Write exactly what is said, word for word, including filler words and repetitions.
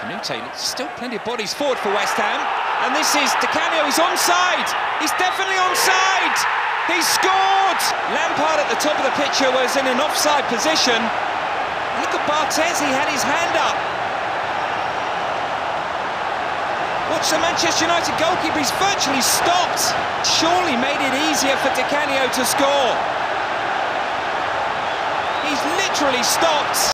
Canute, still plenty of bodies forward for West Ham. And this is Canio, he's onside! He's definitely onside! He's scored! Lampard at the top of the picture was in an offside position. Look at Barthez, he had his hand up. Watch the Manchester United goalkeeper, he's virtually stopped. Surely made it easier for Canio to score. He's literally stopped.